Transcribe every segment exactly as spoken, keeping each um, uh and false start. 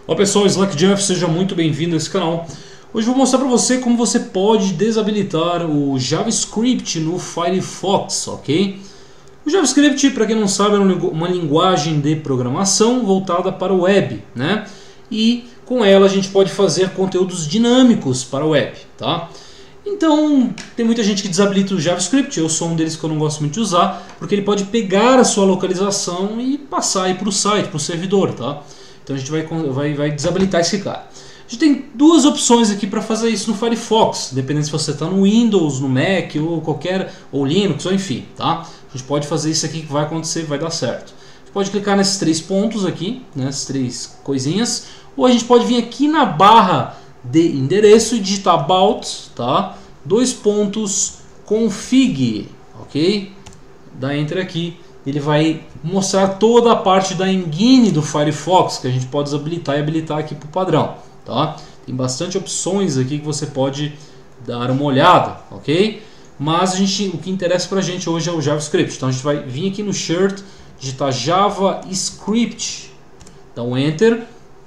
Olá pessoal, SlackJeff, seja muito bem-vindo a esse canal. Hoje eu vou mostrar para você como você pode desabilitar o JavaScript no Firefox, ok? O JavaScript, para quem não sabe, é uma linguagem de programação voltada para o web, né? E com ela a gente pode fazer conteúdos dinâmicos para o web, tá? Então, tem muita gente que desabilita o JavaScript, eu sou um deles que eu não gosto muito de usar, porque ele pode pegar a sua localização e passar aí para o site, para o servidor, tá? Então a gente vai, vai, vai desabilitar esse cara. A gente tem duas opções aqui para fazer isso no Firefox, dependendo se você está no Windows, no Mac ou qualquer, ou Linux, ou enfim, tá? A gente pode fazer isso aqui que vai acontecer, vai dar certo. A gente pode clicar nesses três pontos aqui, nessas três coisinhas, ou a gente pode vir aqui na barra de endereço e digitar about, tá? Dois pontos config, ok? Dá enter aqui. Ele vai mostrar toda a parte da engine do Firefox que a gente pode desabilitar e habilitar aqui para o padrão, tá? Tem bastante opções aqui que você pode dar uma olhada, ok? Mas a gente, o que interessa para a gente hoje é o JavaScript. Então a gente vai vir aqui no shirt, digitar JavaScript, dá um enter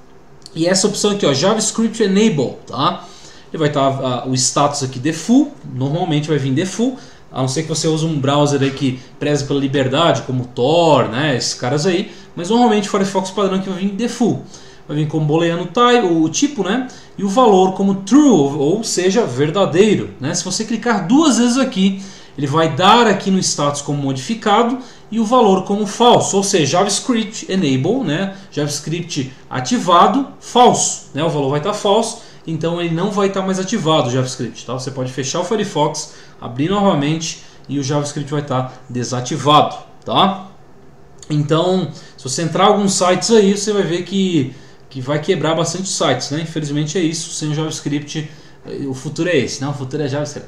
e essa opção aqui, ó, JavaScript Enable, tá? Ele vai estar uh, o status aqui default, normalmente vai vir default. A não ser que você use um browser aí que preze pela liberdade, como Tor, né, esses caras aí. Mas normalmente o Firefox padrão que vai vir default. Vai vir como booleano type, o tipo, né, e o valor como true, ou seja, verdadeiro, né. Se você clicar duas vezes aqui, ele vai dar aqui no status como modificado e o valor como falso, ou seja, JavaScript enable, né, JavaScript ativado, falso, né, o valor vai estar falso. Então ele não vai estar mais ativado o JavaScript, tá? Você pode fechar o Firefox, abrir novamente e o JavaScript vai estar desativado, tá? Então, se você entrar em alguns sites aí, você vai ver que, que vai quebrar bastante sites, né? Infelizmente é isso, sem o JavaScript, o futuro é esse, né? O futuro é JavaScript.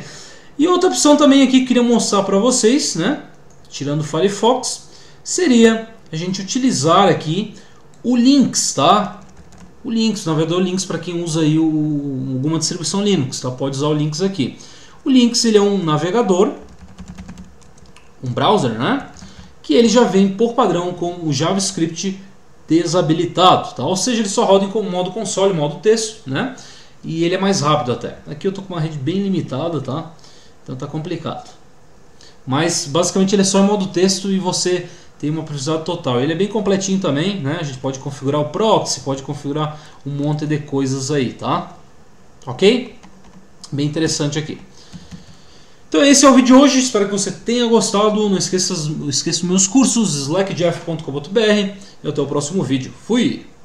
E outra opção também aqui que eu queria mostrar para vocês, né? Tirando o Firefox, seria a gente utilizar aqui o Lynx, tá? O Lynx, na verdade o Lynx para quem usa aí o, alguma distribuição Linux, tá? Pode usar o Lynx aqui. O Lynx ele é um navegador, um browser, né? Que ele já vem por padrão com o JavaScript desabilitado, tá? Ou seja, ele só roda em modo console, modo texto, né? E ele é mais rápido até. Aqui eu tô com uma rede bem limitada, tá? Então tá complicado. Mas basicamente ele é só em modo texto e você tem uma precisidade total. Ele é bem completinho também, né? A gente pode configurar o proxy, pode configurar um monte de coisas aí, tá? Ok? Bem interessante aqui. Então esse é o vídeo de hoje, espero que você tenha gostado. Não esqueça, não esqueça os meus cursos, slack jeff ponto com ponto br e até o próximo vídeo. Fui!